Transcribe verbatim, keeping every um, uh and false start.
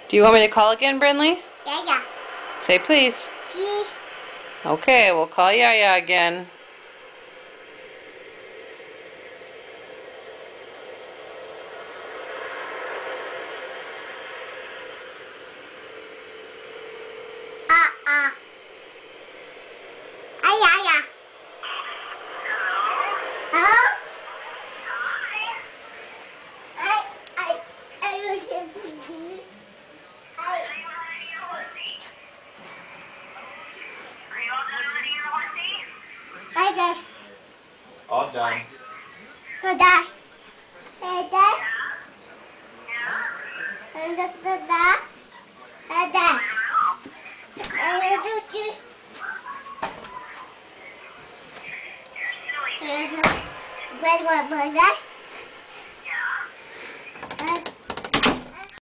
Do you want me to call again, Brynlee? Yaya. Say please. Please. Okay, we'll call Yaya again. Ah ah. Ay Yaya. Hello? I I I was just thinking. I I just All done. so that and that and that and that and that and you just and what was that?